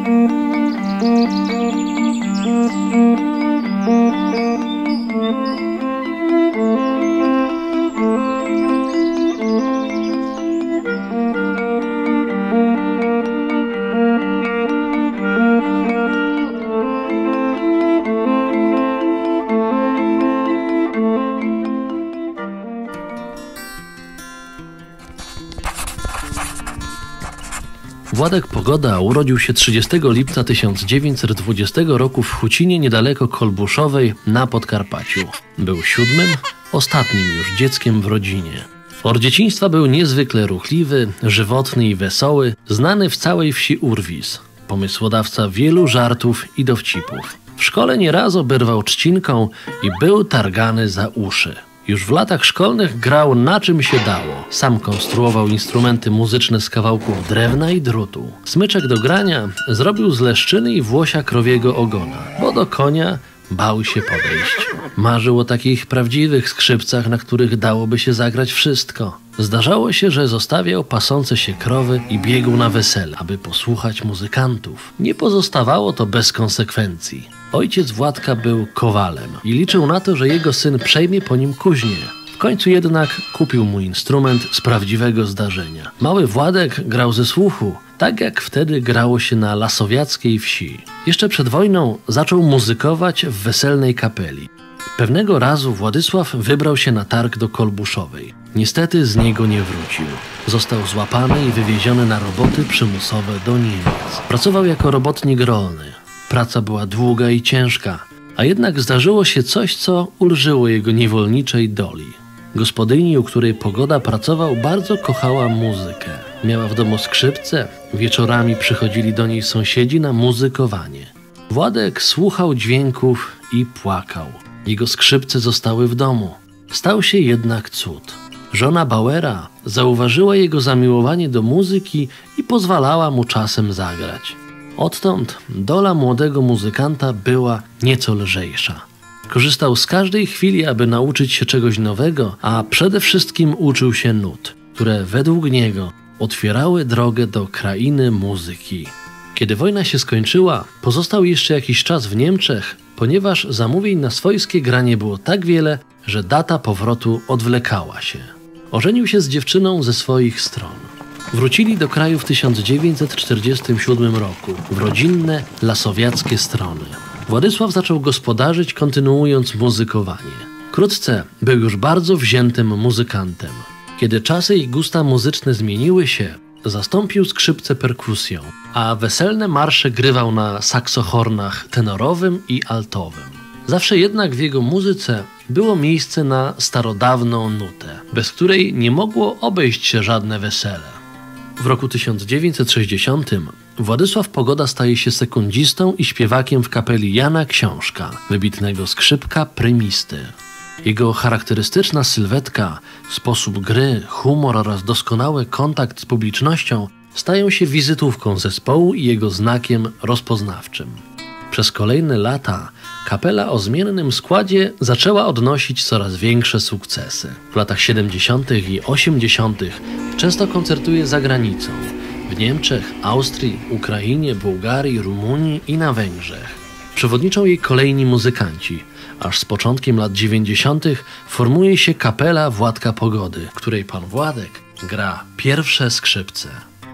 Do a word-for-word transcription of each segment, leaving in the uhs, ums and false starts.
Władek Pogoda urodził się trzydziestego lipca tysiąc dziewięćset dwudziestego roku w Hucinie niedaleko Kolbuszowej na Podkarpaciu. Był siódmym, ostatnim już dzieckiem w rodzinie. Od dzieciństwa był niezwykle ruchliwy, żywotny i wesoły, znany w całej wsi urwis, pomysłodawca wielu żartów i dowcipów. W szkole nieraz oberwał trzcinką i był targany za uszy. Już w latach szkolnych grał na czym się dało. Sam konstruował instrumenty muzyczne z kawałków drewna i drutu. Smyczek do grania zrobił z leszczyny i włosia krowiego ogona, bo do konia bał się podejść. Marzył o takich prawdziwych skrzypcach, na których dałoby się zagrać wszystko. Zdarzało się, że zostawiał pasące się krowy i biegł na wesele, aby posłuchać muzykantów. Nie pozostawało to bez konsekwencji. Ojciec Władka był kowalem i liczył na to, że jego syn przejmie po nim kuźnię. W końcu jednak kupił mu instrument z prawdziwego zdarzenia. Mały Władek grał ze słuchu, tak jak wtedy grało się na lasowiackiej wsi. Jeszcze przed wojną zaczął muzykować w weselnej kapeli. Pewnego razu Władysław wybrał się na targ do Kolbuszowej. Niestety z niego nie wrócił. Został złapany i wywieziony na roboty przymusowe do Niemiec. Pracował jako robotnik rolny. Praca była długa i ciężka, a jednak zdarzyło się coś, co ulżyło jego niewolniczej doli. Gospodyni, u której Pogoda pracował, bardzo kochała muzykę. Miała w domu skrzypce, wieczorami przychodzili do niej sąsiedzi na muzykowanie. Władek słuchał dźwięków i płakał. Jego skrzypce zostały w domu. Stał się jednak cud. Żona Bauera zauważyła jego zamiłowanie do muzyki i pozwalała mu czasem zagrać. Odtąd dola młodego muzykanta była nieco lżejsza. Korzystał z każdej chwili, aby nauczyć się czegoś nowego, a przede wszystkim uczył się nut, które według niego otwierały drogę do krainy muzyki. Kiedy wojna się skończyła, pozostał jeszcze jakiś czas w Niemczech, ponieważ zamówień na swojskie granie było tak wiele, że data powrotu odwlekała się. Ożenił się z dziewczyną ze swoich stron. Wrócili do kraju w tysiąc dziewięćset czterdziestym siódmym roku, w rodzinne lasowiackie strony. Władysław zaczął gospodarzyć, kontynuując muzykowanie. Wkrótce był już bardzo wziętym muzykantem. Kiedy czasy i gusta muzyczne zmieniły się, zastąpił skrzypce perkusją, a weselne marsze grywał na saksohornach tenorowym i altowym. Zawsze jednak w jego muzyce było miejsce na starodawną nutę, bez której nie mogło obejść się żadne wesele. W roku tysiąc dziewięćset sześćdziesiątym Władysław Pogoda staje się sekundzistą i śpiewakiem w kapeli Jana Książka, wybitnego skrzypka prymisty. Jego charakterystyczna sylwetka, sposób gry, humor oraz doskonały kontakt z publicznością stają się wizytówką zespołu i jego znakiem rozpoznawczym. Przez kolejne lata kapela o zmiennym składzie zaczęła odnosić coraz większe sukcesy. W latach siedemdziesiątych i osiemdziesiątych często koncertuje za granicą. W Niemczech, Austrii, Ukrainie, Bułgarii, Rumunii i na Węgrzech. Przewodniczą jej kolejni muzykanci, aż z początkiem lat dziewięćdziesiątych formuje się kapela Władka Pogody, w której pan Władek gra pierwsze skrzypce.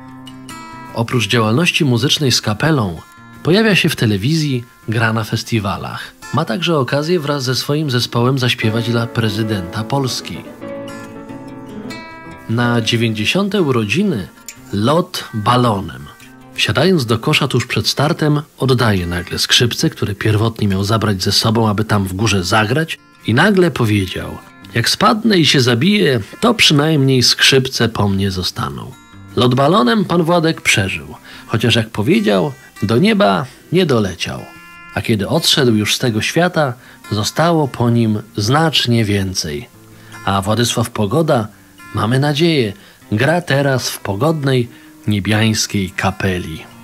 Oprócz działalności muzycznej z kapelą pojawia się w telewizji, gra na festiwalach. Ma także okazję wraz ze swoim zespołem zaśpiewać dla prezydenta Polski. Na dziewięćdziesiąte urodziny lot balonem. Wsiadając do kosza tuż przed startem, oddaje nagle skrzypce, które pierwotnie miał zabrać ze sobą, aby tam w górze zagrać, i nagle powiedział: jak spadnę i się zabiję, to przynajmniej skrzypce po mnie zostaną. Lot balonem pan Władek przeżył, chociaż jak powiedział, do nieba nie doleciał. A kiedy odszedł już z tego świata, zostało po nim znacznie więcej. A Władysław Pogoda, mamy nadzieję, gra teraz w pogodnej niebiańskiej kapeli.